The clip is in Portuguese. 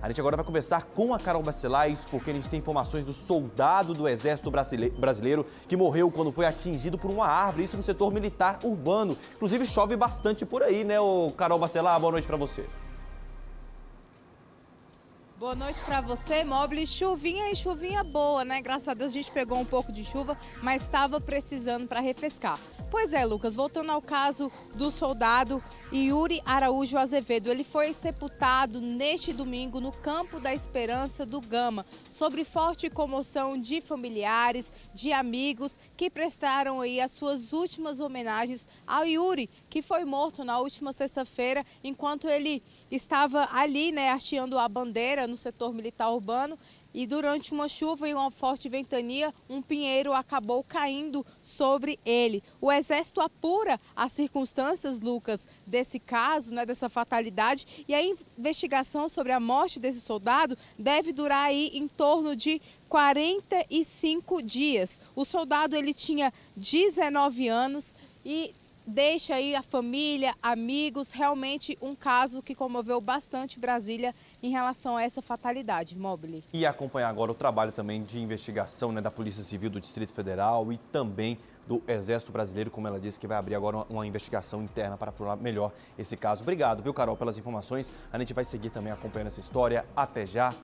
A gente agora vai conversar com a Carol Bacelais, porque a gente tem informações do soldado do Exército Brasileiro que morreu quando foi atingido por uma árvore, isso no setor militar urbano. Inclusive chove bastante por aí, né, Carol Bacelais? Boa noite para você. Boa noite para você, Mobile. Chuvinha e chuvinha boa, né? Graças a Deus a gente pegou um pouco de chuva, mas estava precisando para refrescar. Pois é, Lucas, voltando ao caso do soldado Yuri Araújo Azevedo. Ele foi sepultado neste domingo no Campo da Esperança do Gama, sobre forte comoção de familiares, de amigos que prestaram aí as suas últimas homenagens ao Yuri, que foi morto na última sexta-feira, enquanto ele estava ali, né, hasteando a bandeira no setor militar urbano. E durante uma chuva e uma forte ventania, um pinheiro acabou caindo sobre ele. O Exército apura as circunstâncias, Lucas, desse caso, né, dessa fatalidade, e a investigação sobre a morte desse soldado deve durar aí em torno de 45 dias. O soldado, ele tinha 19 anos e deixa aí a família, amigos, realmente um caso que comoveu bastante Brasília em relação a essa fatalidade, Mobile. E acompanhar agora o trabalho também de investigação, né, da Polícia Civil do Distrito Federal e também do Exército Brasileiro, como ela disse, que vai abrir agora uma investigação interna para apurar melhor esse caso. Obrigado, viu, Carol, pelas informações. A gente vai seguir também acompanhando essa história. Até já.